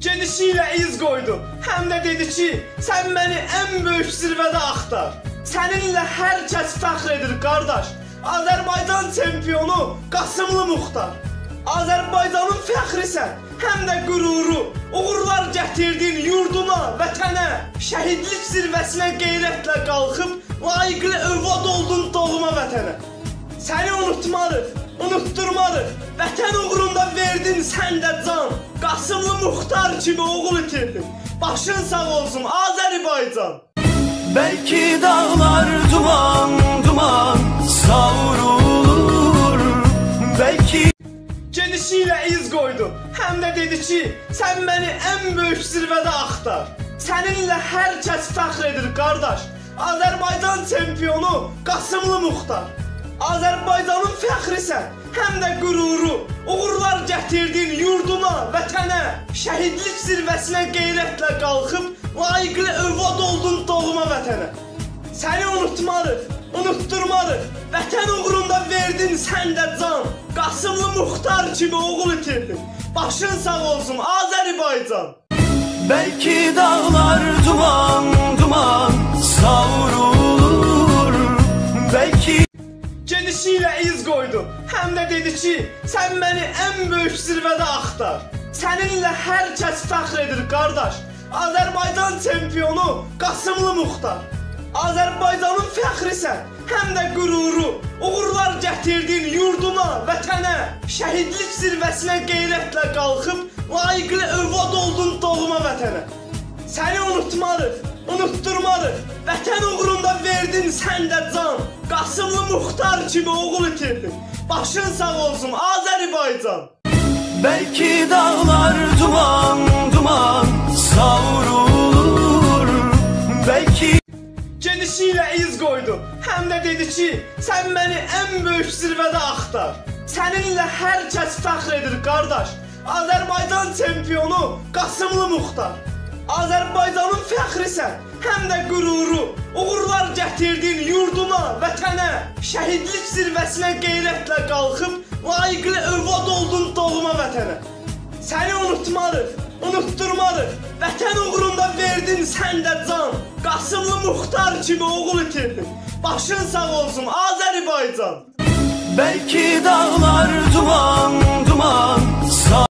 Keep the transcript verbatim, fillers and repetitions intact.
Gedişiyle iz qoydu. Həm də dedi ki, sən məni ən böyük zirvədə axtar. Səninlə hər kəs fəxr edir qardaş. Azərbaycan çempionu Qasımlı Muxtar. Azərbaycanın fəxrisən, həm də qüruru. Uğurlar gətirdin yurduna, vətənə. Şəhidlik zirvəsinə qeyrətlə qalxıb, layiqli övlad oldun doğma vətənə. Səni unutmarıq, unutturmarıq. Vətən uğrunda verdin sən də can. Qasımlı Muxtar kimi oğul itirdin. Başın sağ olsun Azərbaycan. Belki dağlar duman duman savrulur. Belki Gedişiyle iz qoydu. Həm də dedi ki, sən məni ən böyük zirvədə axtar. Səninlə hər kəs fəxr edir qardaş. Azərbaycan çempionu Qasımlı Muxtar. Azərbaycanın fəxrisən, həm də qüruru. Uğurlar gətirdin yurduna, vətənə. Şəhidlik zirvəsinə qeyrətlə qalxıb, layiqli övlad oldun doğma vətənə. Səni unutmarıq, unutturmarıq. Vətən uğrunda verdin sən də can. Qasımlı Muxtar kimi oğul itirdin. Başın sağ olsun Azərbaycan. belki dağlar duman duman savrulur. Belki Gedişiyle iz qoydu. Həm də dedi ki, sən məni ən böyük zirvədə axtar. Səninlə hər kəs fəxr edir qardaş. Azərbaycan çempionu Qasımlı Muxtar. Azərbaycanın fəxrisən, həm də qüruru. Uğurlar gətirdin yurduna, vətənə. Şəhidlik zirvəsinə qeyrətlə qalxıb, layiqli övlad oldun doğma vətənə. Səni unutmarıq, unutturmarıq. Vətən uğrunda verdin sən də can. Qasımlı Muxtar kimi oğul itirdin. Başın sağ olsun Azərbaycan. belki dağlar duman duman savrulur. Belki Gedişiyle iz qoydu. Həm də dedi ki, sən məni ən böyük zirvədə axtar. Səninlə hər kəs fəxr edir qardaş. Azərbaycan çempionu Qasımlı Muxtar. Azərbaycanın fəxrisən, həm də qüruru. Uğurlar gətirdin yurduna, vətənə. Şəhidlik zirvəsinə qeyrətlə qalxıb, layiqli övlad oldun doğma vətənə. Səni unutmarıq, unutturmarıq. Vətən uğrunda verdin sən də can. Qasımlı Muxtar kimi oğul itirdin. Başın sağ olsun Azərbaycan. belki dağlar duman duman